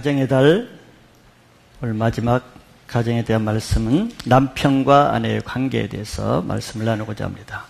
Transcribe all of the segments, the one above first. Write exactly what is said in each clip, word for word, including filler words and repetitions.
가정의 달 오늘 마지막 가정에 대한 말씀은 남편과 아내의 관계에 대해서 말씀을 나누고자 합니다.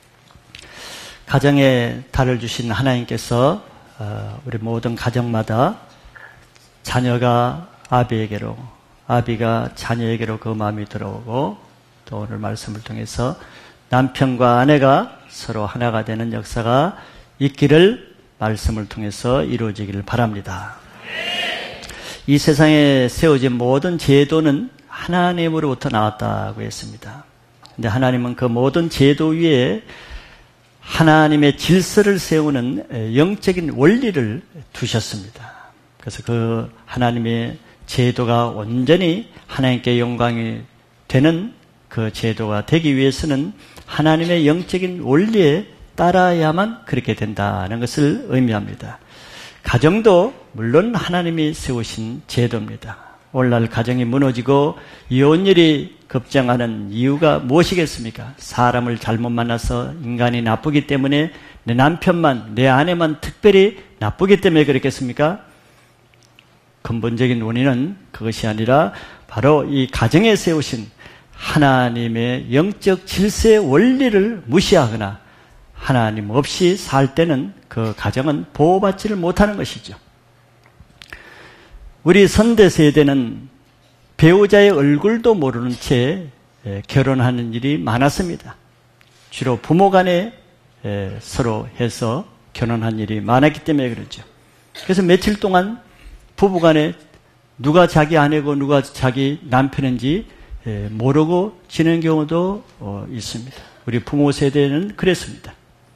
가정의 달을 주신 하나님께서 우리 모든 가정마다 자녀가 아비에게로, 아비가 자녀에게로 그 마음이 들어오고, 또 오늘 말씀을 통해서 남편과 아내가 서로 하나가 되는 역사가 있기를 말씀을 통해서 이루어지기를 바랍니다. 이 세상에 세워진 모든 제도는 하나님으로부터 나왔다고 했습니다. 그런데 하나님은 그 모든 제도 위에 하나님의 질서를 세우는 영적인 원리를 두셨습니다. 그래서 그 하나님의 제도가 온전히 하나님께 영광이 되는 그 제도가 되기 위해서는 하나님의 영적인 원리에 따라야만 그렇게 된다는 것을 의미합니다. 가정도 물론 하나님이 세우신 제도입니다. 오늘날 가정이 무너지고 이혼율이 급증하는 이유가 무엇이겠습니까? 사람을 잘못 만나서 인간이 나쁘기 때문에 내 남편만, 내 아내만 특별히 나쁘기 때문에 그렇겠습니까? 근본적인 원인은 그것이 아니라 바로 이 가정에 세우신 하나님의 영적 질서의 원리를 무시하거나 하나님 없이 살 때는 그 가정은 보호받지를 못하는 것이죠. 우리 선대 세대는 배우자의 얼굴도 모르는 채 결혼하는 일이 많았습니다. 주로 부모 간에 서로 해서 결혼한 일이 많았기 때문에 그러죠. 그래서 며칠 동안 부부 간에 누가 자기 아내고 누가 자기 남편인지 모르고 지내는 경우도 있습니다. 우리 부모 세대는 그랬습니다.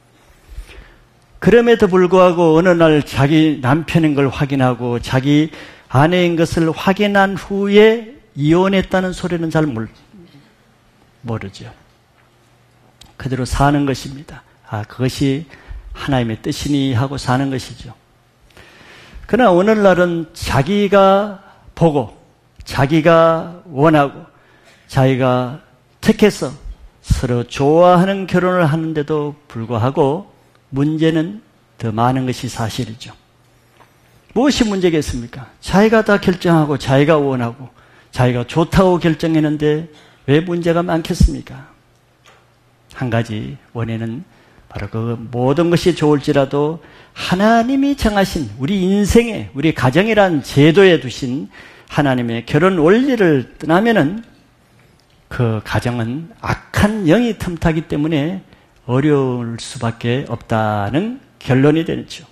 그럼에도 불구하고 어느 날 자기 남편인 걸 확인하고 자기 아내인 것을 확인한 후에 이혼했다는 소리는 잘 모르죠. 그대로 사는 것입니다. 아, 그것이 하나님의 뜻이니 하고 사는 것이죠. 그러나 오늘날은 자기가 보고 자기가 원하고 자기가 택해서 서로 좋아하는 결혼을 하는데도 불구하고 문제는 더 많은 것이 사실이죠. 무엇이 문제겠습니까? 자기가 다 결정하고 자기가 원하고 자기가 좋다고 결정했는데 왜 문제가 많겠습니까? 한 가지 원인은 바로 그 모든 것이 좋을지라도 하나님이 정하신 우리 인생에, 우리 가정이란 제도에 두신 하나님의 결혼 원리를 떠나면은 그 가정은 악한 영이 틈타기 때문에 어려울 수밖에 없다는 결론이 되죠.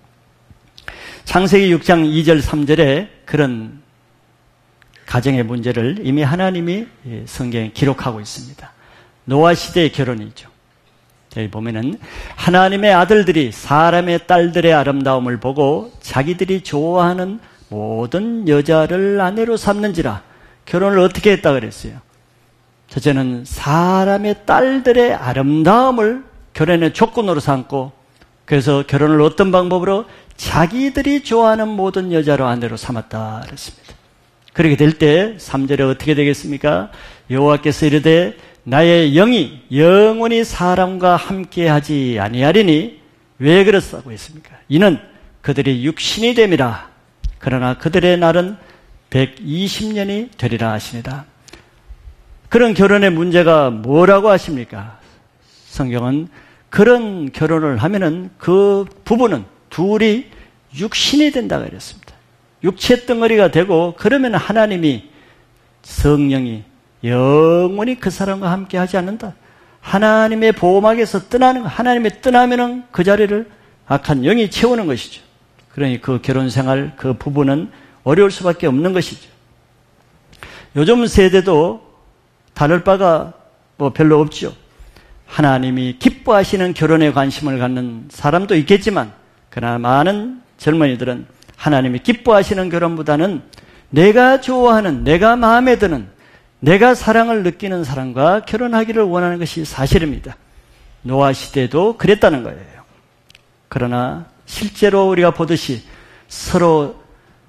창세기 육 장 이 절 삼 절에 그런 가정의 문제를 이미 하나님이 성경에 기록하고 있습니다. 노아 시대의 결혼이죠. 여기 보면은 하나님의 아들들이 사람의 딸들의 아름다움을 보고 자기들이 좋아하는 모든 여자를 아내로 삼는지라. 결혼을 어떻게 했다 그랬어요? 첫째는 사람의 딸들의 아름다움을 결혼의 조건으로 삼고, 그래서 결혼을 어떤 방법으로? 자기들이 좋아하는 모든 여자로 아내로 삼았다 그랬습니다. 그렇게 될 때 삼 절에 어떻게 되겠습니까? 여호와께서 이르되 나의 영이 영원히 사람과 함께하지 아니하리니 왜 그렇다고 했습니까? 이는 그들이 육신이 됨이라. 그러나 그들의 날은 백이십 년이 되리라 하시니라. 그런 결혼의 문제가 뭐라고 하십니까? 성경은 그런 결혼을 하면은 그 부부는 둘이 육신이 된다고 그랬습니다. 육체 덩어리가 되고, 그러면 하나님이, 성령이 영원히 그 사람과 함께 하지 않는다. 하나님의 보호막에서 떠나는 거, 하나님의 떠나면은 그 자리를 악한 영이 채우는 것이죠. 그러니 그 결혼 생활, 그 부부는 어려울 수밖에 없는 것이죠. 요즘 세대도 다를 바가 뭐 별로 없죠. 하나님이 기뻐하시는 결혼에 관심을 갖는 사람도 있겠지만, 그러나 많은 젊은이들은 하나님이 기뻐하시는 결혼보다는 내가 좋아하는, 내가 마음에 드는, 내가 사랑을 느끼는 사람과 결혼하기를 원하는 것이 사실입니다. 노아 시대도 그랬다는 거예요. 그러나 실제로 우리가 보듯이 서로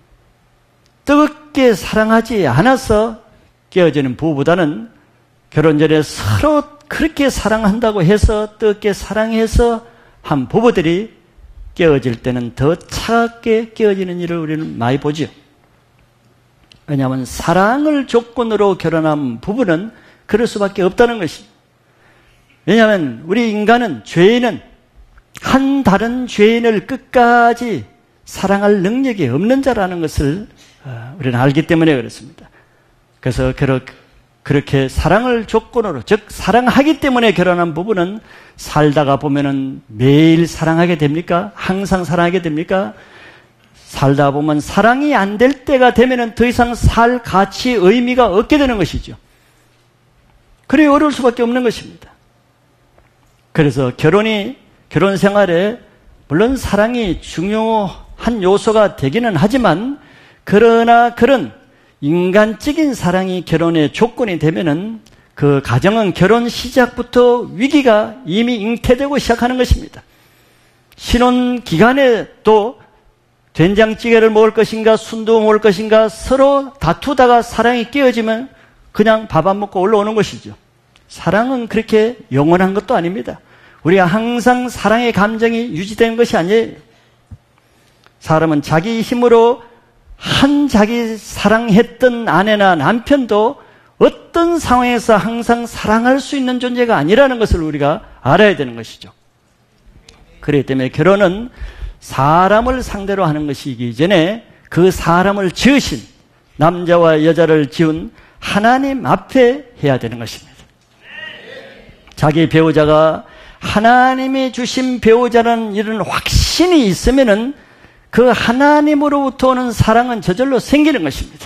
뜨겁게 사랑하지 않아서 깨어지는 부부보다는 결혼 전에 서로 그렇게 사랑한다고 해서 뜨겁게 사랑해서 한 부부들이 깨어질 때는 더 차갑게 깨어지는 일을 우리는 많이 보죠. 왜냐하면 사랑을 조건으로 결혼한 부부는 그럴 수밖에 없다는 것입니다. 왜냐하면 우리 인간은, 죄인은 한 다른 죄인을 끝까지 사랑할 능력이 없는 자라는 것을 우리는 알기 때문에 그렇습니다. 그래서 그렇게 사랑을 조건으로, 즉 사랑하기 때문에 결혼한 부부는 살다가 보면은 매일 사랑하게 됩니까? 항상 사랑하게 됩니까? 살다 보면 사랑이 안 될 때가 되면은 더 이상 살 가치, 의미가 없게 되는 것이죠. 그래 어려울 수밖에 없는 것입니다. 그래서 결혼이, 결혼 생활에 물론 사랑이 중요한 요소가 되기는 하지만, 그러나 그런 인간적인 사랑이 결혼의 조건이 되면은 그 가정은 결혼 시작부터 위기가 이미 잉태되고 시작하는 것입니다. 신혼 기간에 또 된장찌개를 먹을 것인가, 순두 먹을 것인가 서로 다투다가 사랑이 깨어지면 그냥 밥 안 먹고 올라오는 것이죠. 사랑은 그렇게 영원한 것도 아닙니다. 우리가 항상 사랑의 감정이 유지되는 것이 아니에요. 사람은 자기 힘으로 한 자기 사랑했던 아내나 남편도 어떤 상황에서 항상 사랑할 수 있는 존재가 아니라는 것을 우리가 알아야 되는 것이죠. 그렇기 때문에 결혼은 사람을 상대로 하는 것이기 전에 그 사람을 지으신, 남자와 여자를 지은 하나님 앞에 해야 되는 것입니다. 자기 배우자가 하나님이 주신 배우자라는 이런 확신이 있으면은 그 하나님으로부터 오는 사랑은 저절로 생기는 것입니다.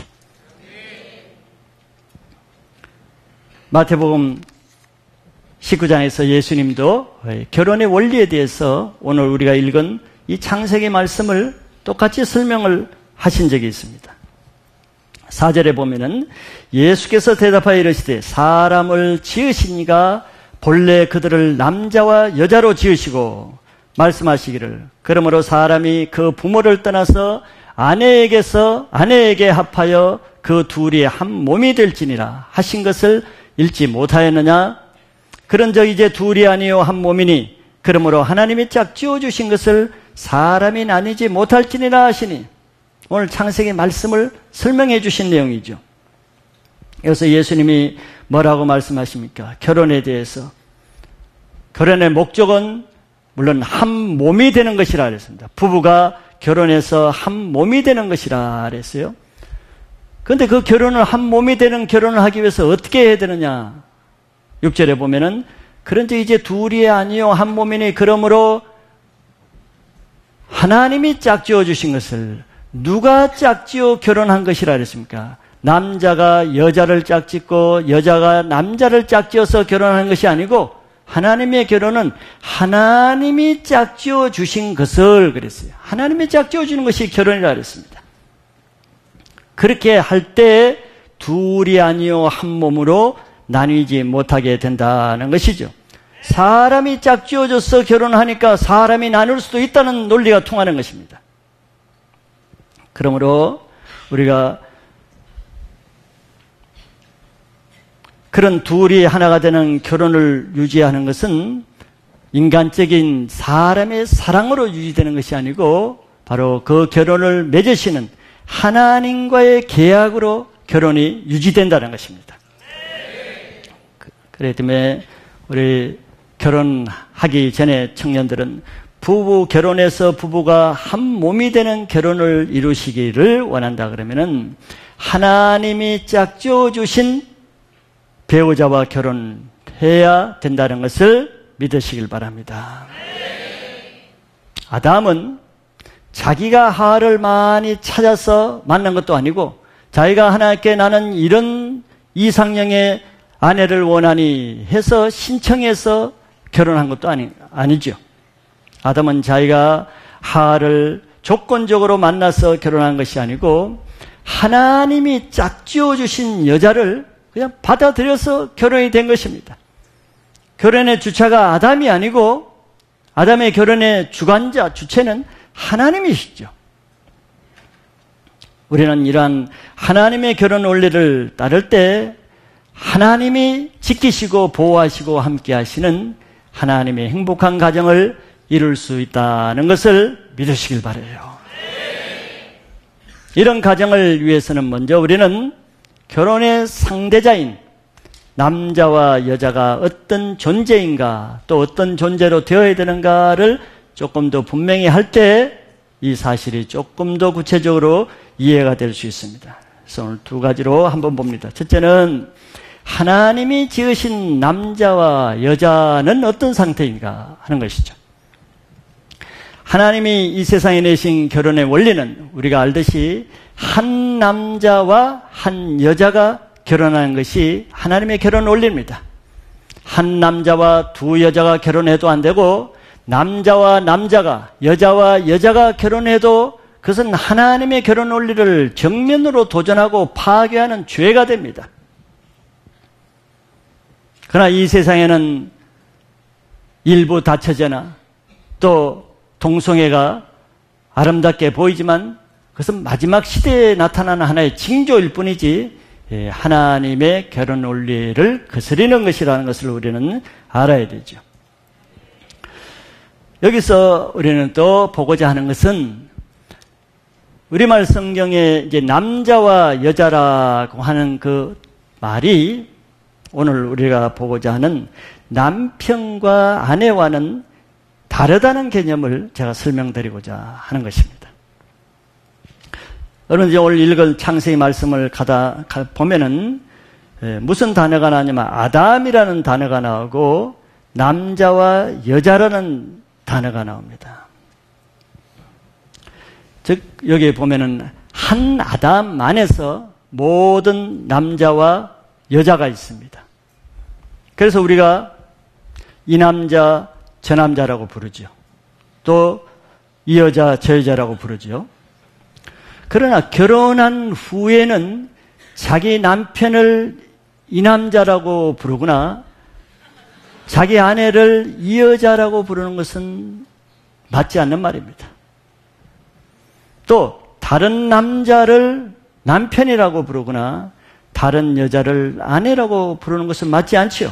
마태복음 십구 장에서 예수님도 결혼의 원리에 대해서 오늘 우리가 읽은 이 창세기 말씀을 똑같이 설명을 하신 적이 있습니다. 사 절에 보면은 예수께서 대답하여 이르시되 사람을 지으신 이가 본래 그들을 남자와 여자로 지으시고 말씀하시기를 그러므로 사람이 그 부모를 떠나서 아내에게서 아내에게 합하여 그 둘이 한 몸이 될지니라 하신 것을 읽지 못하였느냐? 그런즉 이제 둘이 아니요 한 몸이니 그러므로 하나님이 짝지어 주신 것을 사람이 나뉘지 못할지니라 하시니, 오늘 창세기 말씀을 설명해 주신 내용이죠. 여기서 예수님이 뭐라고 말씀하십니까? 결혼에 대해서. 결혼의 목적은 물론 한 몸이 되는 것이라 그랬습니다. 부부가 결혼해서 한 몸이 되는 것이라 그랬어요. 그런데 그 결혼을 한 몸이 되는 결혼을 하기 위해서 어떻게 해야 되느냐? 육 절에 보면은 그런데 이제 둘이 아니요 한 몸이니 그러므로 하나님이 짝지어 주신 것을, 누가 짝지어 결혼한 것이라 그랬습니까? 남자가 여자를 짝짓고 여자가 남자를 짝지어서 결혼한 것이 아니고 하나님의 결혼은 하나님이 짝지어 주신 것을 그랬어요. 하나님이 짝지어 주는 것이 결혼이라 그랬습니다. 그렇게 할 때 둘이 아니요 한 몸으로 나뉘지 못하게 된다는 것이죠. 사람이 짝지어져서 결혼하니까 사람이 나눌 수도 있다는 논리가 통하는 것입니다. 그러므로 우리가 그런 둘이 하나가 되는 결혼을 유지하는 것은 인간적인 사람의 사랑으로 유지되는 것이 아니고 바로 그 결혼을 맺으시는 하나님과의 계약으로 결혼이 유지된다는 것입니다. 그렇기 때문에 우리 결혼하기 전에 청년들은 부부 결혼해서 부부가 한 몸이 되는 결혼을 이루시기를 원한다 그러면은 하나님이 짝지어 주신 배우자와 결혼해야 된다는 것을 믿으시길 바랍니다. 아담은 자기가 하와를 많이 찾아서 만난 것도 아니고 자기가 하나님께 나는 이런 이상형의 아내를 원하니 해서 신청해서 결혼한 것도 아니, 아니죠. 아담은 자기가 하와를 조건적으로 만나서 결혼한 것이 아니고 하나님이 짝지어 주신 여자를 그냥 받아들여서 결혼이 된 것입니다. 결혼의 주체가 아담이 아니고 아담의 결혼의 주관자, 주체는 하나님이시죠. 우리는 이러한 하나님의 결혼 원리를 따를 때 하나님이 지키시고 보호하시고 함께 하시는 하나님의 행복한 가정을 이룰 수 있다는 것을 믿으시길 바라요. 이런 가정을 위해서는 먼저 우리는 결혼의 상대자인 남자와 여자가 어떤 존재인가, 또 어떤 존재로 되어야 되는가를 조금 더 분명히 할 때 이 사실이 조금 더 구체적으로 이해가 될 수 있습니다. 그래서 오늘 두 가지로 한번 봅니다. 첫째는 하나님이 지으신 남자와 여자는 어떤 상태인가 하는 것이죠. 하나님이 이 세상에 내신 결혼의 원리는 우리가 알듯이 한 남자와 한 여자가 결혼하는 것이 하나님의 결혼 원리입니다. 한 남자와 두 여자가 결혼해도 안 되고 남자와 남자가, 여자와 여자가 결혼해도 그것은 하나님의 결혼 원리를 정면으로 도전하고 파괴하는 죄가 됩니다. 그러나 이 세상에는 일부 다처제나 또 동성애가 아름답게 보이지만 그것은 마지막 시대에 나타나는 하나의 징조일 뿐이지 하나님의 결혼 원리를 거스르는 것이라는 것을 우리는 알아야 되죠. 여기서 우리는 또 보고자 하는 것은 우리말 성경에 이제 남자와 여자라고 하는 그 말이 오늘 우리가 보고자 하는 남편과 아내와는 다르다는 개념을 제가 설명드리고자 하는 것입니다. 여러분 이제 오늘 읽은 창세기 말씀을 가다 보면은 무슨 단어가 나오냐면 아담이라는 단어가 나오고 남자와 여자라는 단어가 나옵니다. 즉 여기 보면은 한 아담 안에서 모든 남자와 여자가 있습니다. 그래서 우리가 이 남자 저 남자라고 부르죠. 또 이 여자 저 여자라고 부르죠. 그러나 결혼한 후에는 자기 남편을 이 남자라고 부르거나 자기 아내를 이 여자라고 부르는 것은 맞지 않는 말입니다. 또 다른 남자를 남편이라고 부르거나 다른 여자를 아내라고 부르는 것은 맞지 않지요.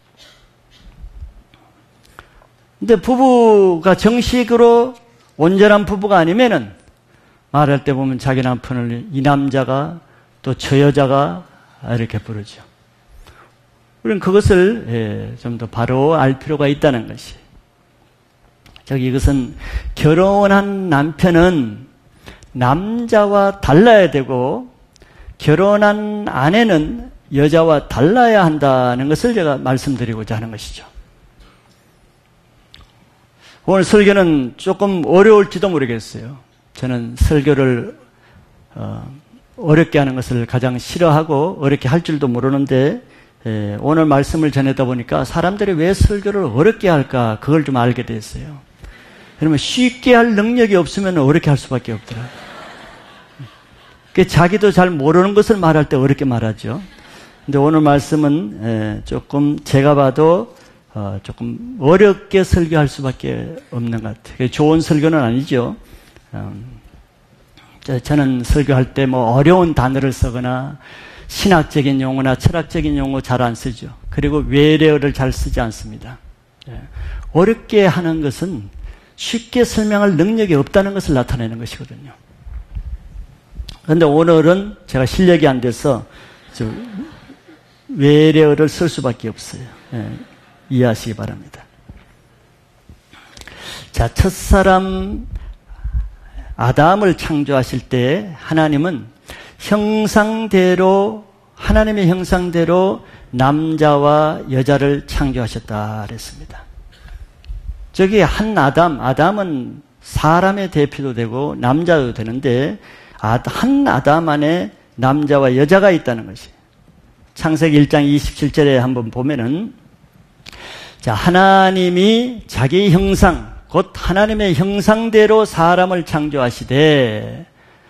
근데 부부가 정식으로 온전한 부부가 아니면은 말할 때 보면 자기 남편을 이 남자가 또 저 여자가 이렇게 부르죠. 우리는 그것을 좀 더 바로 알 필요가 있다는 것이. 저기 이것은 결혼한 남편은 남자와 달라야 되고 결혼한 아내는 여자와 달라야 한다는 것을 제가 말씀드리고자 하는 것이죠. 오늘 설교는 조금 어려울지도 모르겠어요. 저는 설교를 어, 어렵게 하는 것을 가장 싫어하고 어렵게 할 줄도 모르는데 예, 오늘 말씀을 전하다 보니까 사람들이 왜 설교를 어렵게 할까 그걸 좀 알게 됐어요. 그러면 쉽게 할 능력이 없으면 어렵게 할 수밖에 없더라고요. 자기도 잘 모르는 것을 말할 때 어렵게 말하죠. 근데 오늘 말씀은 예, 조금 제가 봐도 어, 조금 어렵게 설교할 수밖에 없는 것 같아요. 좋은 설교는 아니죠. 음, 저는 설교할 때 뭐 어려운 단어를 쓰거나 신학적인 용어나 철학적인 용어 잘 안 쓰죠. 그리고 외래어를 잘 쓰지 않습니다. 예. 어렵게 하는 것은 쉽게 설명할 능력이 없다는 것을 나타내는 것이거든요. 그런데 오늘은 제가 실력이 안 돼서 외래어를 쓸 수밖에 없어요. 예. 이해하시기 바랍니다. 자, 첫사람 아담을 창조하실 때 하나님은 형상대로 하나님의 형상대로 남자와 여자를 창조하셨다 그랬습니다. 저기 한 아담, 아담은 사람의 대표도 되고 남자도 되는데 한 아담 안에 남자와 여자가 있다는 것이. 창세기 일 장 이십칠 절에 한번 보면은 자, 하나님이 자기 형상, 곧 하나님의 형상대로 사람을 창조하시되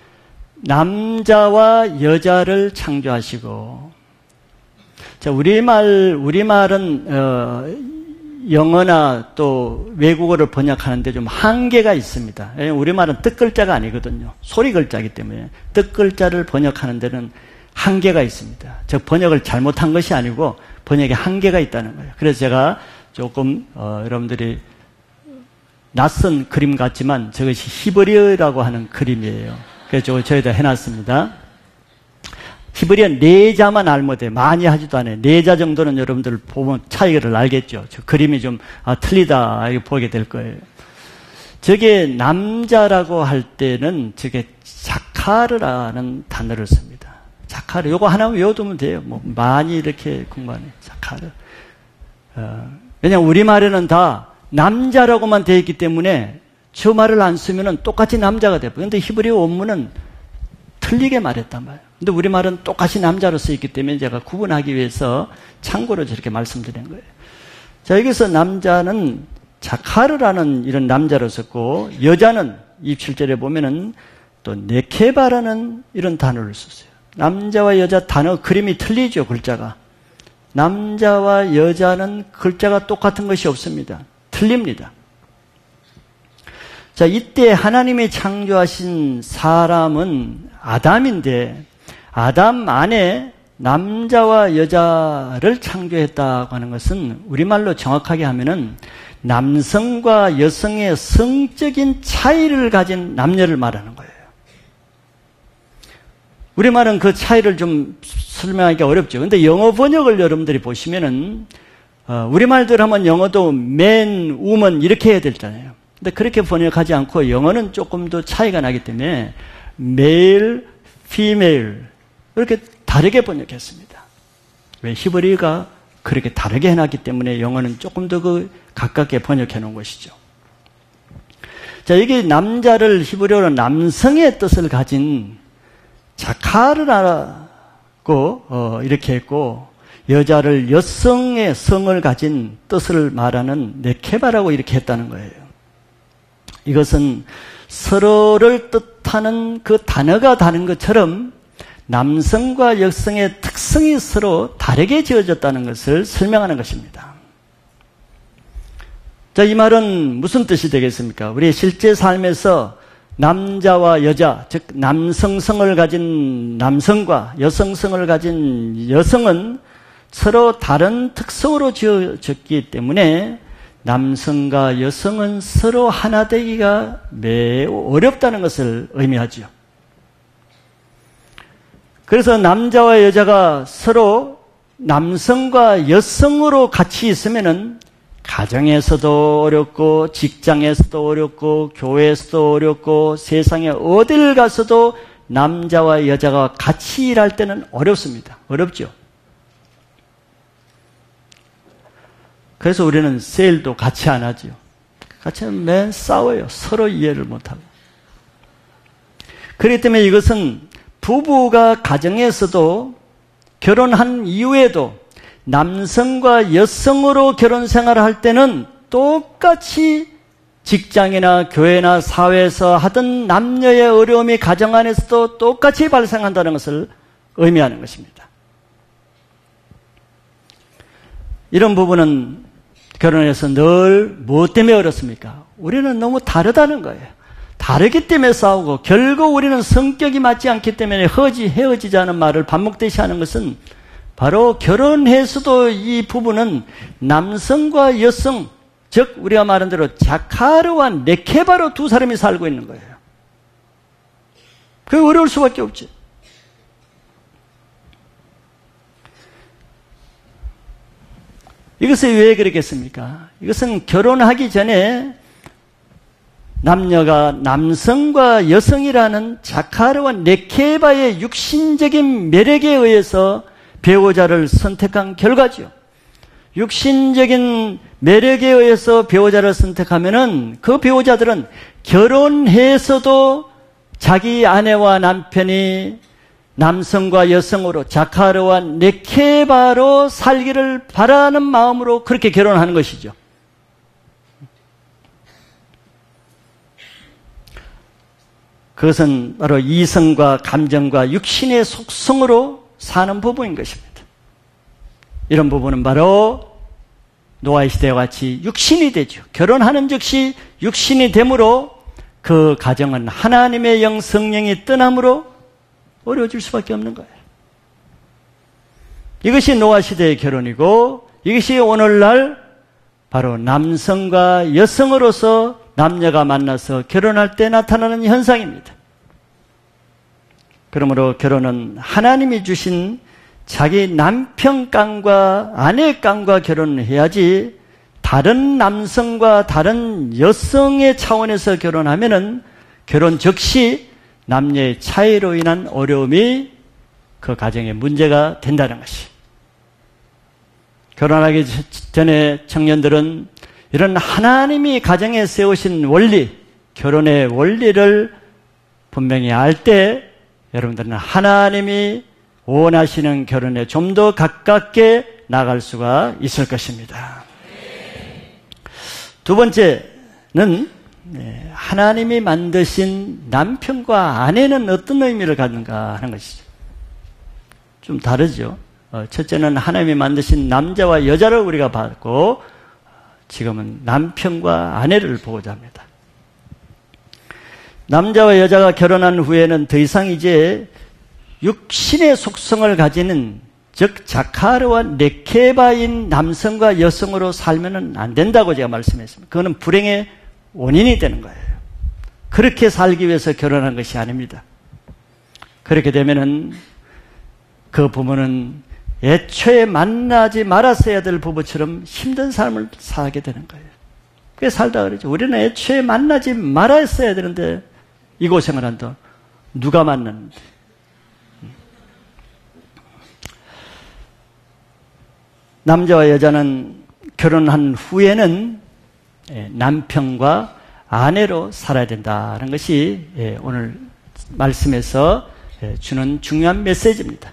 남자와 여자를 창조하시고. 자, 우리말, 우리말은, 어, 영어나 또 외국어를 번역하는데 좀 한계가 있습니다. 우리말은 뜻글자가 아니거든요. 소리 글자이기 때문에 뜻글자를 번역하는 데는 한계가 있습니다. 즉, 번역을 잘못한 것이 아니고 번역에 한계가 있다는 거예요. 그래서 제가 조금, 어, 여러분들이 낯선 그림 같지만 저것이 히브리어라고 하는 그림이에요. 그래서 저희도 해놨습니다. 히브리어 네 자만 알면 돼요. 많이 하지도 않아요. 네 자 정도는 여러분들 보면 차이를 알겠죠. 저 그림이 좀 아, 틀리다 이렇게 보게 될 거예요. 저게 남자라고 할 때는 저게 자카르라는 단어를 씁니다. 자카르. 요거 하나 외워두면 돼요. 뭐 많이 이렇게 공부하네. 자카르. 어, 왜냐면 우리말에는 다 남자라고만 되어 있기 때문에 저 말을 안 쓰면은 똑같이 남자가 돼요. 그런데 히브리어 원문은 틀리게 말했단 말이에요. 근데 우리말은 똑같이 남자로 쓰였기 때문에 제가 구분하기 위해서 참고로 저렇게 말씀드린 거예요. 자, 여기서 남자는 자카르라는 이런 남자로 썼고, 여자는 이십칠 절에 보면은 또 네케바라는 이런 단어를 썼어요. 남자와 여자 단어 그림이 틀리죠, 글자가. 남자와 여자는 글자가 똑같은 것이 없습니다. 틀립니다. 자, 이때 하나님이 창조하신 사람은 아담인데, 아담 안에 남자와 여자를 창조했다고 하는 것은 우리말로 정확하게 하면은 남성과 여성의 성적인 차이를 가진 남녀를 말하는 거예요. 우리말은 그 차이를 좀 설명하기 어렵죠. 근데 영어 번역을 여러분들이 보시면은, 어, 우리말대로 하면 영어도 man, woman 이렇게 해야 되잖아요. 근데 그렇게 번역하지 않고 영어는 조금 더 차이가 나기 때문에 male, female 이렇게 다르게 번역했습니다. 왜? 히브리어가 그렇게 다르게 해놨기 때문에 영어는 조금 더 그 가깝게 번역해 놓은 것이죠. 자, 여기 남자를 히브리어로 남성의 뜻을 가진 자카르라고 어, 이렇게 했고, 여자를 여성의 성을 가진 뜻을 말하는 네케바라고 이렇게 했다는 거예요. 이것은 서로를 뜻하는 그 단어가 다른 것처럼 남성과 여성의 특성이 서로 다르게 지어졌다는 것을 설명하는 것입니다. 자, 이 말은 무슨 뜻이 되겠습니까? 우리의 실제 삶에서 남자와 여자, 즉 남성성을 가진 남성과 여성성을 가진 여성은 서로 다른 특성으로 지어졌기 때문에 남성과 여성은 서로 하나 되기가 매우 어렵다는 것을 의미하죠. 그래서 남자와 여자가 서로 남성과 여성으로 같이 있으면은 가정에서도 어렵고 직장에서도 어렵고 교회에서도 어렵고 세상에 어딜 가서도 남자와 여자가 같이 일할 때는 어렵습니다. 어렵죠. 그래서 우리는 세일도 같이 안 하죠. 같이 하면 맨 싸워요. 서로 이해를 못하고. 그렇기 때문에 이것은 부부가 가정에서도 결혼한 이후에도 남성과 여성으로 결혼 생활을 할 때는 똑같이 직장이나 교회나 사회에서 하던 남녀의 어려움이 가정 안에서도 똑같이 발생한다는 것을 의미하는 것입니다. 이런 부분은 결혼해서 늘 무엇 때문에 어렵습니까? 우리는 너무 다르다는 거예요. 다르기 때문에 싸우고, 결국 우리는 성격이 맞지 않기 때문에 허지, 헤어지자는 말을 반복되시 하는 것은 바로 결혼해서도 이 부부는 남성과 여성, 즉 우리가 말한 대로 자카르와 네케바로 두 사람이 살고 있는 거예요. 그게 어려울 수밖에 없죠. 이것이 왜 그렇겠습니까? 이것은 결혼하기 전에 남녀가 남성과 여성이라는 자카르와 네케바의 육신적인 매력에 의해서 배우자를 선택한 결과죠. 육신적인 매력에 의해서 배우자를 선택하면은 그 배우자들은 결혼해서도 자기 아내와 남편이 남성과 여성으로 자카르와 네케바로 살기를 바라는 마음으로 그렇게 결혼하는 것이죠. 그것은 바로 이성과 감정과 육신의 속성으로 사는 부부인 것입니다. 이런 부부는 바로 노아의 시대와 같이 육신이 되죠. 결혼하는 즉시 육신이 되므로 그 가정은 하나님의 영 성령이 떠남으로 어려워질 수밖에 없는 거예요. 이것이 노아 시대의 결혼이고, 이것이 오늘날 바로 남성과 여성으로서 남녀가 만나서 결혼할 때 나타나는 현상입니다. 그러므로 결혼은 하나님이 주신 자기 남편 깡과 아내 깡과 결혼을 해야지 다른 남성과 다른 여성의 차원에서 결혼하면은 결혼 즉시 남녀의 차이로 인한 어려움이 그 가정의 문제가 된다는 것이. 결혼하기 전에 청년들은 이런 하나님이 가정에 세우신 원리, 결혼의 원리를 분명히 알 때 여러분들은 하나님이 원하시는 결혼에 좀 더 가깝게 나갈 수가 있을 것입니다. 두 번째는 하나님이 만드신 남편과 아내는 어떤 의미를 갖는가 하는 것이죠. 좀 다르죠. 첫째는 하나님이 만드신 남자와 여자를 우리가 봤고 지금은 남편과 아내를 보고자 합니다. 남자와 여자가 결혼한 후에는 더 이상 이제 육신의 속성을 가지는 즉 자카르와 네케바인 남성과 여성으로 살면 안 된다고 제가 말씀했습니다. 그거는 불행의 원인이 되는 거예요. 그렇게 살기 위해서 결혼한 것이 아닙니다. 그렇게 되면은 그 부부는 애초에 만나지 말았어야 될 부부처럼 힘든 삶을 살게 되는 거예요. 그게 살다 그러죠. 우리는 애초에 만나지 말았어야 되는데 이 고생을 한다. 누가 만났는데. 남자와 여자는 결혼한 후에는 남편과 아내로 살아야 된다는 것이 오늘 말씀에서 주는 중요한 메시지입니다.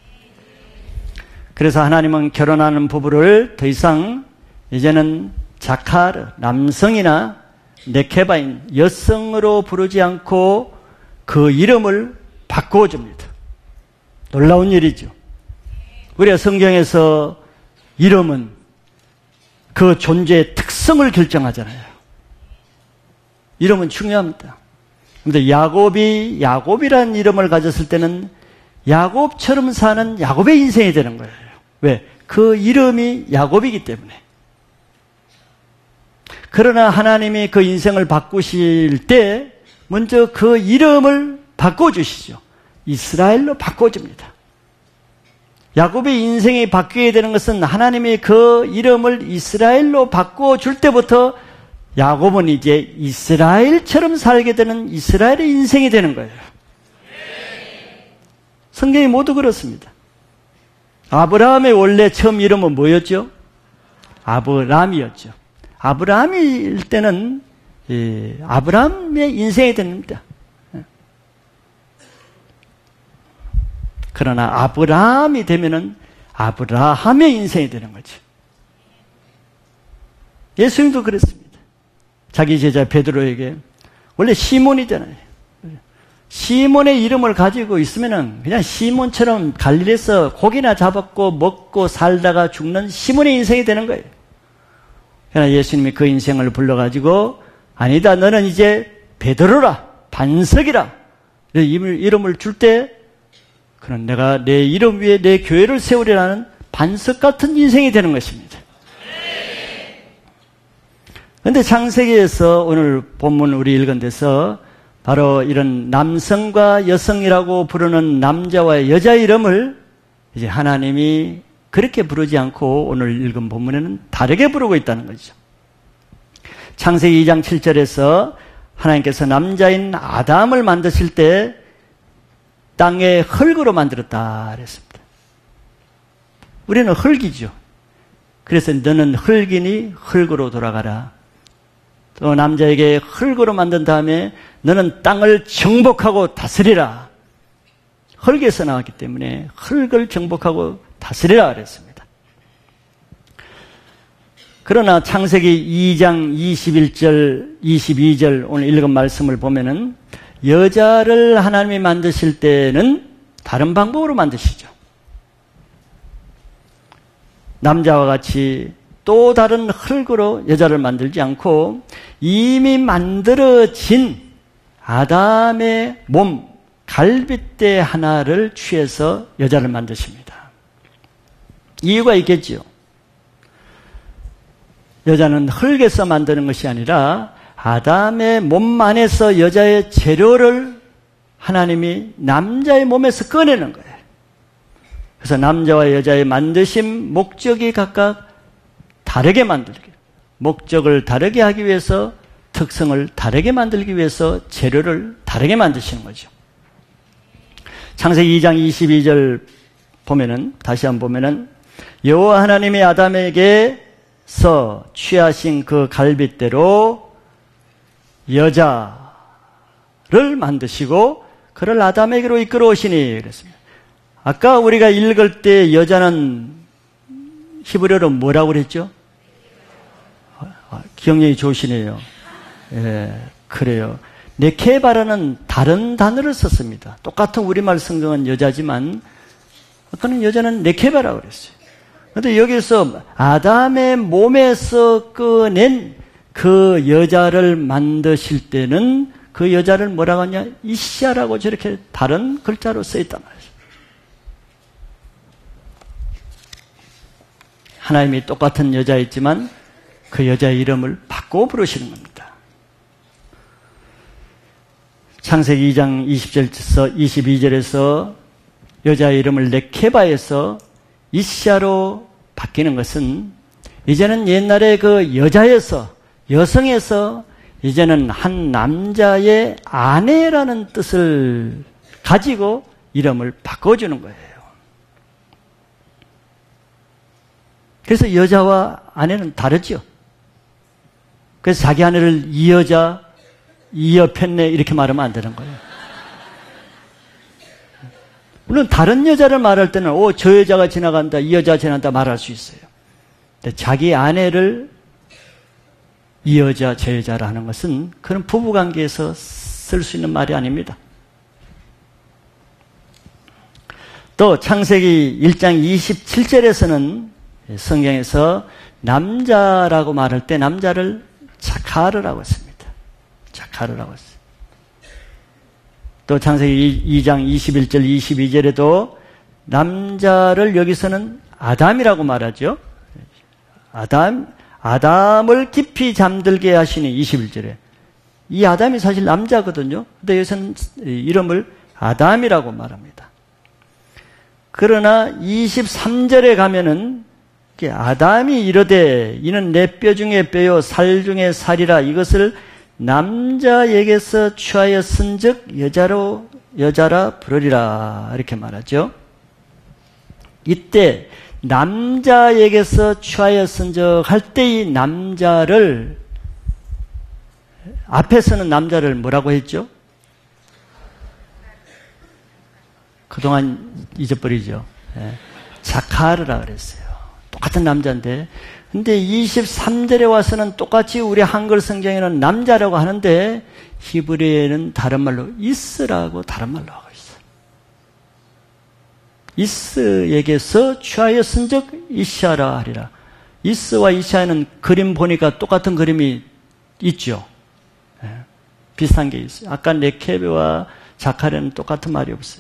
그래서 하나님은 결혼하는 부부를 더 이상 이제는 자카르, 남성이나 네케바인, 여성으로 부르지 않고 그 이름을 바꿔줍니다. 놀라운 일이죠. 우리가 성경에서 이름은 그 존재의 특성을 결정하잖아요. 이름은 중요합니다. 그런데 야곱이 야곱이라는 이름을 가졌을 때는 야곱처럼 사는 야곱의 인생이 되는 거예요. 왜? 그 이름이 야곱이기 때문에. 그러나 하나님이 그 인생을 바꾸실 때 먼저 그 이름을 바꿔주시죠. 이스라엘로 바꿔줍니다. 야곱의 인생이 바뀌게 되는 것은 하나님이 그 이름을 이스라엘로 바꿔줄 때부터 야곱은 이제 이스라엘처럼 살게 되는 이스라엘의 인생이 되는 거예요. 성경이 모두 그렇습니다. 아브라함의 원래 처음 이름은 뭐였죠? 아브람이었죠. 아브라함일 때는 아브라함의 인생이 됩니다. 그러나 아브라함이 되면은 아브라함의 인생이 되는 거죠. 예수님도 그랬습니다. 자기 제자 베드로에게 원래 시몬이잖아요. 시몬의 이름을 가지고 있으면은 그냥 시몬처럼 갈릴리에서 고기나 잡았고 먹고 살다가 죽는 시몬의 인생이 되는 거예요. 그러나 예수님이 그 인생을 불러가지고 아니다, 너는 이제 베드로라, 반석이라 이름을 줄 때 그는 내가 내 이름 위에 내 교회를 세우리라는 반석 같은 인생이 되는 것입니다. 그런데 창세기에서 오늘 본문 우리 읽은 데서 바로 이런 남성과 여성이라고 부르는 남자와 여자 이름을 이제 하나님이 그렇게 부르지 않고 오늘 읽은 본문에는 다르게 부르고 있다는 거죠. 창세기 이 장 칠 절에서 하나님께서 남자인 아담을 만드실 때 땅에 흙으로 만들었다 그랬습니다. 우리는 흙이죠. 그래서 너는 흙이니 흙으로 돌아가라. 또 남자에게 흙으로 만든 다음에 너는 땅을 정복하고 다스리라. 흙에서 나왔기 때문에 흙을 정복하고 다스리라 그랬습니다. 그러나 창세기 이 장 이십일 절, 이십이 절 오늘 읽은 말씀을 보면은 여자를 하나님이 만드실 때는 다른 방법으로 만드시죠. 남자와 같이 또 다른 흙으로 여자를 만들지 않고 이미 만들어진 아담의 몸, 갈빗대 하나를 취해서 여자를 만드십니다. 이유가 있겠지요. 여자는 흙에서 만드는 것이 아니라 아담의 몸 안에서 여자의 재료를 하나님이 남자의 몸에서 꺼내는 거예요. 그래서 남자와 여자의 만드신 목적이 각각 다르게 만들기, 목적을 다르게 하기 위해서, 특성을 다르게 만들기 위해서 재료를 다르게 만드시는 거죠. 창세기 이 장 이십이 절 보면은, 다시 한번 보면은, 여호와 하나님이 아담에게서 취하신 그 갈빗대로 여자를 만드시고 그를 아담에게로 이끌어 오시니 그랬습니다. 아까 우리가 읽을 때 여자는 히브리어로 뭐라고 그랬죠? 아, 기억력이 좋으시네요. 예, 그래요. 네케바라는 다른 단어를 썼습니다. 똑같은 우리말 성경은 여자지만 아까는 여자는 네케바라고 그랬어요. 그런데 여기서 아담의 몸에서 꺼낸 그 여자를 만드실 때는 그 여자를 뭐라고 하냐? 이샤라고 저렇게 다른 글자로 써있단 말이에요. 하나님이 똑같은 여자였지만 그 여자의 이름을 바꿔 부르시는 겁니다. 창세기 이 장 이십 절에서 이십이 절에서 여자의 이름을 네케바에서 이샤로 바뀌는 것은 이제는 옛날에 그 여자에서, 여성에서 이제는 한 남자의 아내라는 뜻을 가지고 이름을 바꿔주는 거예요. 그래서 여자와 아내는 다르죠. 그래서 자기 아내를 이 여자, 이 여편네 이렇게 말하면 안 되는 거예요. 물론 다른 여자를 말할 때는 오, 저 여자가 지나간다, 이 여자가 지나간다 말할 수 있어요. 근데 자기 아내를 이 여자, 저 여자라 하는 것은 그런 부부관계에서 쓸 수 있는 말이 아닙니다. 또 창세기 일 장 이십칠 절에서는 성경에서 남자라고 말할 때 남자를 자카르라고 했습니다. 자카르라고 했어요. 또 창세기 이 장 이십일 절 이십이 절에도 남자를 여기서는 아담이라고 말하죠. 아담, 아담을 깊이 잠들게 하시니 이십일 절에. 이 아담이 사실 남자거든요. 근데 여기서는 이름을 아담이라고 말합니다. 그러나 이십삼 절에 가면은 아담이 이르되 이는 내 뼈 중에 뼈요 살 중에 살이라 이것을 남자에게서 취하였은즉 여자로 여자라 부르리라 이렇게 말하죠. 이때 남자에게서 취하였은즉 할 때 이 남자를 앞에서는 남자를 뭐라고 했죠? 그동안 잊어버리죠. 예. 자카르라 그랬어요. 똑같은 남자인데, 근데 이십삼 절에 와서는 똑같이 우리 한글 성경에는 남자라고 하는데 히브리어에는 다른 말로 이스라고 다른 말로 하고 있어요. 이스에게서 취하였은즉 이샤라 하리라. 이스와 이샤는 그림 보니까 똑같은 그림이 있죠. 네. 비슷한 게 있어요. 아까 네케베와 자카르는 똑같은 말이 없어요.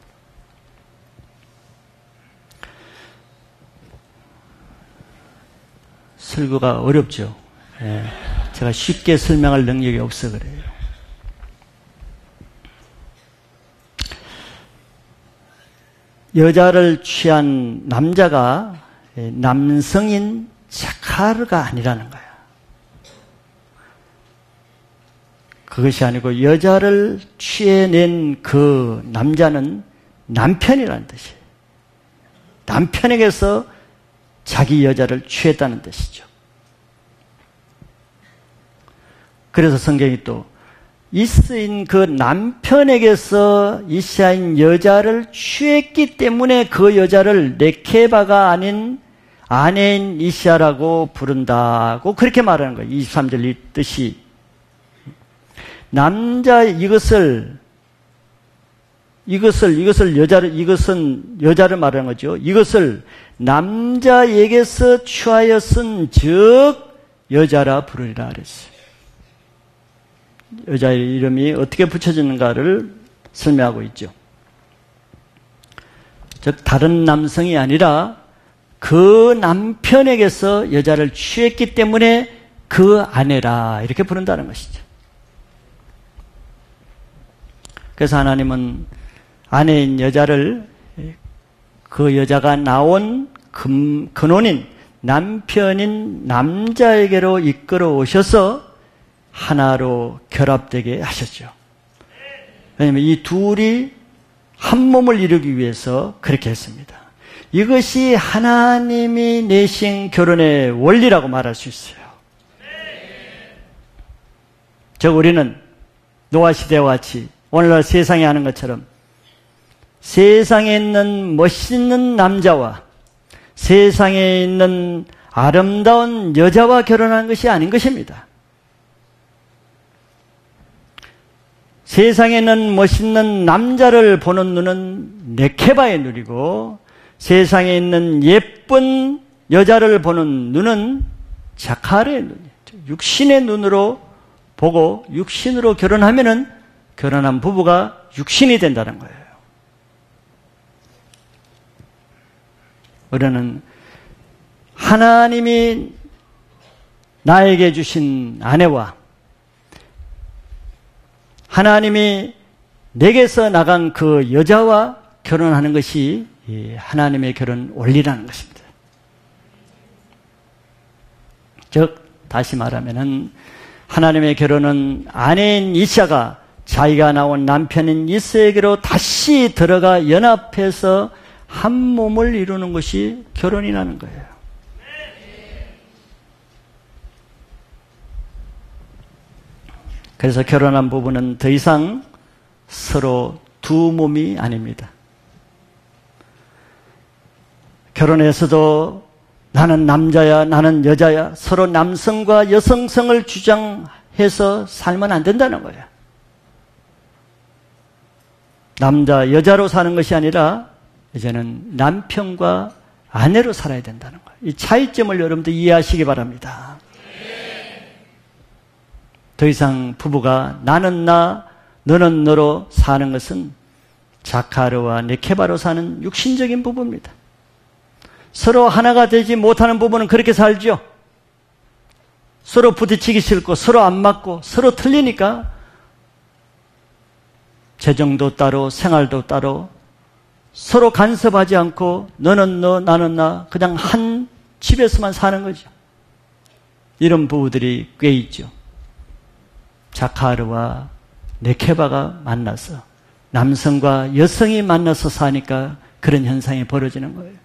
설교가 어렵죠. 예, 제가 쉽게 설명할 능력이 없어 그래요. 여자를 취한 남자가 남성인 자카르가 아니라는 거야. 그것이 아니고 여자를 취해낸 그 남자는 남편이라는 뜻이에요. 남편에게서 자기 여자를 취했다는 뜻이죠. 그래서 성경이 또 이스인 그 남편에게서 이샤인 여자를 취했기 때문에 그 여자를 네케바가 아닌 아내인 이샤라고 부른다고 그렇게 말하는 거예요. 이십삼 절 이 뜻이 남자 이것을 이것을 이것을 여자를 이것은 여자를 말하는 거죠. 이것을 남자에게서 취하였은 즉 여자라 부르리라 그랬어요. 여자의 이름이 어떻게 붙여지는가를 설명하고 있죠. 즉 다른 남성이 아니라 그 남편에게서 여자를 취했기 때문에 그 아내라 이렇게 부른다는 것이죠. 그래서 하나님은 아내인 여자를 그 여자가 나온 근, 근원인 남편인 남자에게로 이끌어 오셔서 하나로 결합되게 하셨죠. 왜냐하면 이 둘이 한 몸을 이루기 위해서 그렇게 했습니다. 이것이 하나님이 내신 결혼의 원리라고 말할 수 있어요. 즉 우리는 노아 시대와 같이 오늘날 세상에 하는 것처럼 세상에 있는 멋있는 남자와 세상에 있는 아름다운 여자와 결혼하는 것이 아닌 것입니다. 세상에 있는 멋있는 남자를 보는 눈은 네케바의 눈이고 세상에 있는 예쁜 여자를 보는 눈은 자카르의 눈이에요. 육신의 눈으로 보고 육신으로 결혼하면은 결혼한 부부가 육신이 된다는 거예요. 우리는 하나님이 나에게 주신 아내와 하나님이 내게서 나간 그 여자와 결혼하는 것이 하나님의 결혼 원리라는 것입니다. 즉 다시 말하면은 하나님의 결혼은 아내인 이샤가 자기가 나온 남편인 이스에게로 다시 들어가 연합해서 한 몸을 이루는 것이 결혼이라는 거예요. 그래서 결혼한 부부는 더 이상 서로 두 몸이 아닙니다. 결혼해서도 나는 남자야, 나는 여자야, 서로 남성과 여성성을 주장해서 살면 안 된다는 거예요. 남자, 여자로 사는 것이 아니라 이제는 남편과 아내로 살아야 된다는 거예요. 이 차이점을 여러분들 이해하시기 바랍니다. 더 이상 부부가 나는 나, 너는 너로 사는 것은 자카르와 네케바로 사는 육신적인 부부입니다. 서로 하나가 되지 못하는 부부는 그렇게 살죠. 서로 부딪히기 싫고 서로 안 맞고 서로 틀리니까 재정도 따로 생활도 따로 서로 간섭하지 않고 너는 너 나는 나 그냥 한 집에서만 사는 거죠. 이런 부부들이 꽤 있죠. 자카르와 네케바가 만나서 남성과 여성이 만나서 사니까 그런 현상이 벌어지는 거예요.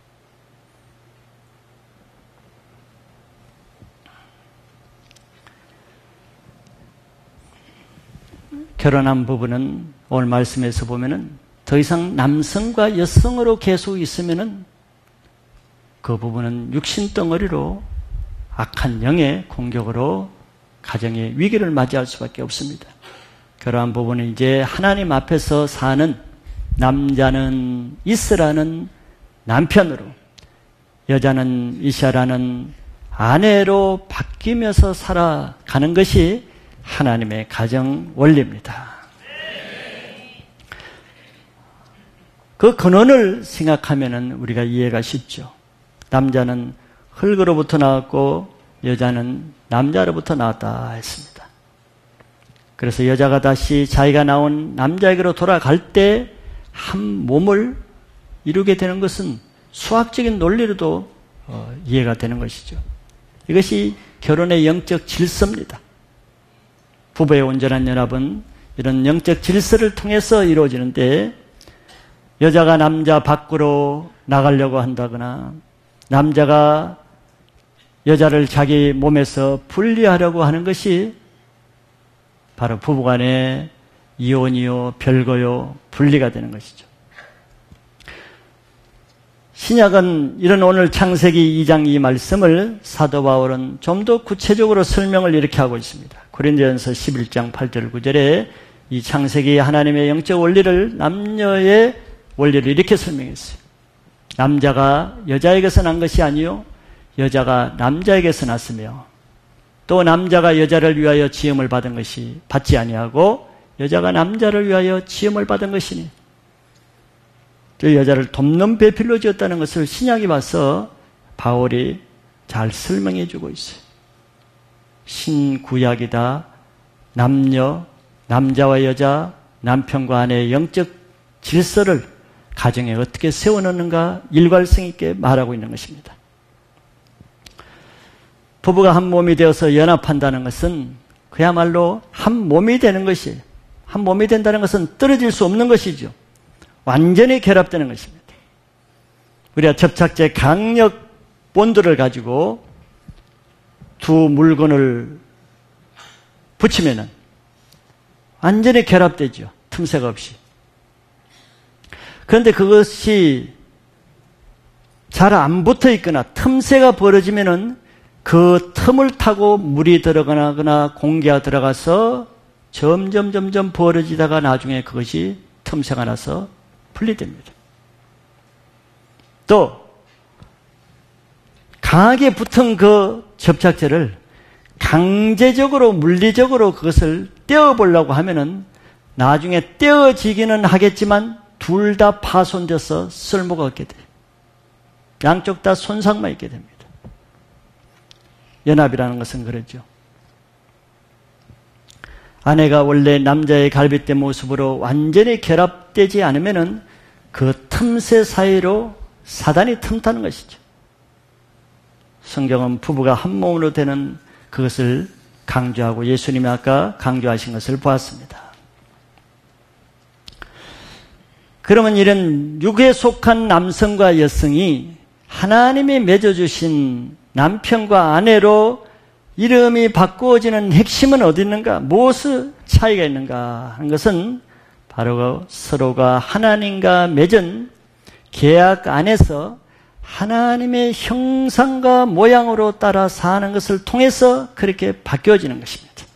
결혼한 부부는 오늘 말씀에서 보면은 더 이상 남성과 여성으로 계속 있으면은 그 부부는 육신덩어리로 악한 영의 공격으로 가정의 위기를 맞이할 수밖에 없습니다. 결혼한 부부는 이제 하나님 앞에서 사는 남자는 이스라는 남편으로 여자는 이샤라는 아내로 바뀌면서 살아가는 것이 하나님의 가정 원리입니다. 그 근원을 생각하면 우리가 이해가 쉽죠. 남자는 흙으로부터 나왔고 여자는 남자로부터 나왔다 했습니다. 그래서 여자가 다시 자기가 나온 남자에게로 돌아갈 때 한 몸을 이루게 되는 것은 수학적인 논리로도 어, 이해가 되는 것이죠. 이것이 결혼의 영적 질서입니다. 부부의 온전한 연합은 이런 영적 질서를 통해서 이루어지는데 여자가 남자 밖으로 나가려고 한다거나 남자가 여자를 자기 몸에서 분리하려고 하는 것이 바로 부부간의 이혼이요, 별거요, 분리가 되는 것이죠. 신약은 이런 오늘 창세기 이 장 이 말씀을 사도 바울은 좀 더 구체적으로 설명을 이렇게 하고 있습니다. 고린도전서 십일 장 팔 절 구 절에 이 창세기 하나님의 영적 원리를 남녀의 원리를 이렇게 설명했어요. 남자가 여자에게서 난 것이 아니요 여자가 남자에게서 났으며 또 남자가 여자를 위하여 지음을 받은 것이 받지 아니하고 여자가 남자를 위하여 지음을 받은 것이니 그 여자를 돕는 배필로 지었다는 것을 신약이 봐서 바울이 잘 설명해 주고 있어요. 신구약이다. 남녀, 남자와 여자, 남편과 아내의 영적 질서를 가정에 어떻게 세워놓는가 일관성 있게 말하고 있는 것입니다. 부부가 한 몸이 되어서 연합한다는 것은 그야말로 한 몸이 되는 것이에요. 한 몸이 된다는 것은 떨어질 수 없는 것이죠. 완전히 결합되는 것입니다. 우리가 접착제 강력 본드를 가지고 두 물건을 붙이면은 완전히 결합되죠. 틈새가 없이. 그런데 그것이 잘 안 붙어 있거나 틈새가 벌어지면은 그 틈을 타고 물이 들어가거나 공기가 들어가서 점점 점점 벌어지다가 나중에 그것이 틈새가 나서 분리됩니다. 또 강하게 붙은 그 접착제를 강제적으로 물리적으로 그것을 떼어보려고 하면은 나중에 떼어지기는 하겠지만 둘 다 파손돼서 쓸모가 없게 돼요. 양쪽 다 손상만 있게 됩니다. 연합이라는 것은 그러죠. 아내가 원래 남자의 갈빗대 모습으로 완전히 결합되지 않으면은 그 틈새 사이로 사단이 틈타는 것이죠. 성경은 부부가 한 몸으로 되는 그것을 강조하고 예수님이 아까 강조하신 것을 보았습니다. 그러면 이런 육에 속한 남성과 여성이 하나님이 맺어주신 남편과 아내로 이름이 바꾸어지는 핵심은 어디 있는가? 무엇의 차이가 있는가 하는 것은 바로 서로가 하나님과 맺은 계약 안에서 하나님의 형상과 모양으로 따라 사는 것을 통해서 그렇게 바뀌어지는 것입니다.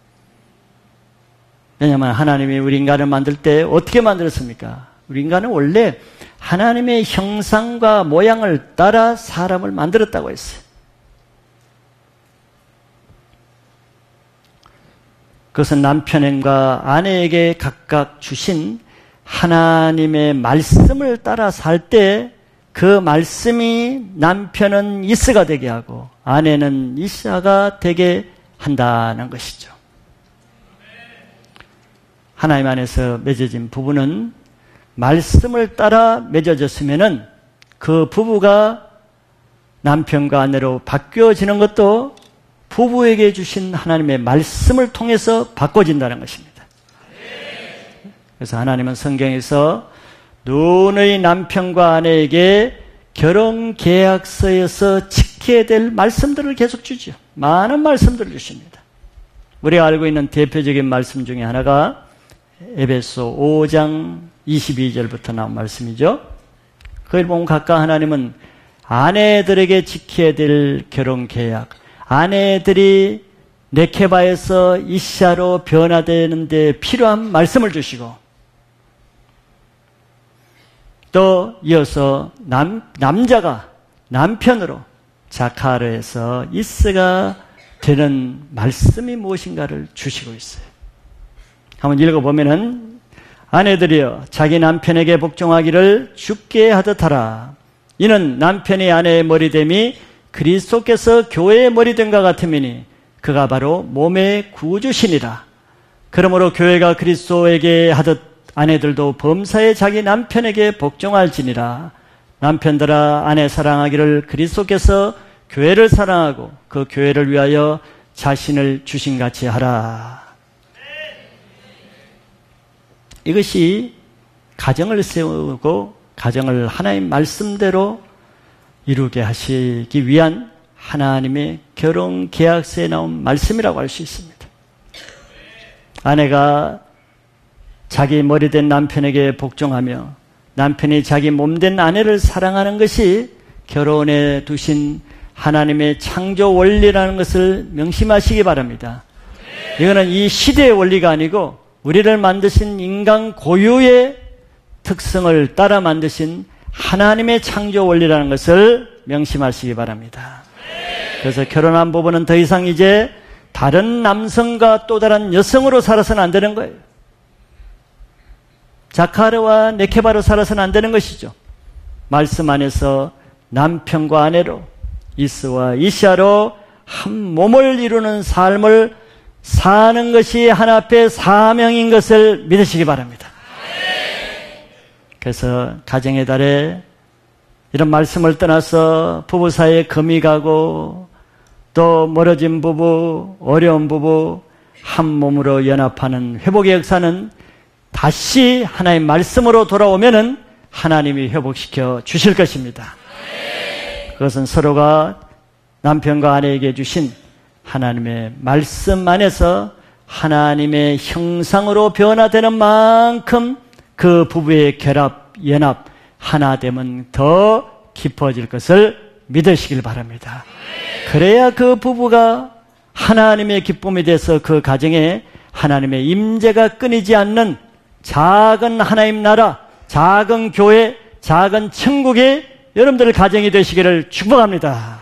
왜냐하면 하나님이 우리 인간을 만들 때 어떻게 만들었습니까? 우리 인간은 원래 하나님의 형상과 모양을 따라 사람을 만들었다고 했어요. 그것은 남편과 아내에게 각각 주신 하나님의 말씀을 따라 살 때 그 말씀이 남편은 이스가 되게 하고 아내는 이사가 되게 한다는 것이죠. 하나님 안에서 맺어진 부부는 말씀을 따라 맺어졌으면은 그 부부가 남편과 아내로 바뀌어지는 것도 부부에게 주신 하나님의 말씀을 통해서 바꿔진다는 것입니다. 그래서 하나님은 성경에서 너의 남편과 아내에게 결혼 계약서에서 지켜야 될 말씀들을 계속 주죠. 많은 말씀들을 주십니다. 우리가 알고 있는 대표적인 말씀 중에 하나가 에베소 오 장 이십이 절부터 나온 말씀이죠. 그걸 보면 각각 하나님은 아내들에게 지켜야 될 결혼 계약, 아내들이 네케바에서 이샤로 변화되는 데 필요한 말씀을 주시고 또 이어서 남, 남자가 남편으로 자카르에서 이스가 되는 말씀이 무엇인가를 주시고 있어요. 한번 읽어보면은 아내들이여 자기 남편에게 복종하기를 주께 하듯 하라. 이는 남편이 아내의 머리됨이 그리스도께서 교회의 머리됨과 같음이니 그가 바로 몸의 구주시니라. 그러므로 교회가 그리스도에게 하듯 아내들도 범사에 자기 남편에게 복종할지니라. 남편들아 아내 사랑하기를 그리스도께서 교회를 사랑하고 그 교회를 위하여 자신을 주신같이 하라. 이것이 가정을 세우고 가정을 하나님 말씀대로 이루게 하시기 위한 하나님의 결혼 계약서에 나온 말씀이라고 할 수 있습니다. 아내가 자기 머리된 남편에게 복종하며 남편이 자기 몸된 아내를 사랑하는 것이 결혼에 두신 하나님의 창조 원리라는 것을 명심하시기 바랍니다. 이거는 이 시대의 원리가 아니고 우리를 만드신 인간 고유의 특성을 따라 만드신 하나님의 창조 원리라는 것을 명심하시기 바랍니다. 그래서 결혼한 부부는 더 이상 이제 다른 남성과 또 다른 여성으로 살아서는 안 되는 거예요. 자카르와 네케바로 살아서는 안 되는 것이죠. 말씀 안에서 남편과 아내로 이스와 이샤로 한 몸을 이루는 삶을 사는 것이 하나 앞에 사명인 것을 믿으시기 바랍니다. 그래서 가정의 달에 이런 말씀을 떠나서 부부 사이에 금이 가고 또 멀어진 부부, 어려운 부부 한 몸으로 연합하는 회복의 역사는 다시 하나님의 말씀으로 돌아오면은 하나님이 회복시켜 주실 것입니다. 그것은 서로가 남편과 아내에게 주신 하나님의 말씀 안에서 하나님의 형상으로 변화되는 만큼 그 부부의 결합, 연합, 하나됨은 더 깊어질 것을 믿으시길 바랍니다. 그래야 그 부부가 하나님의 기쁨이 돼서 그 가정에 하나님의 임재가 끊이지 않는 작은 하나님 나라, 작은 교회, 작은 천국의 여러분들 가정이 되시기를 축복합니다.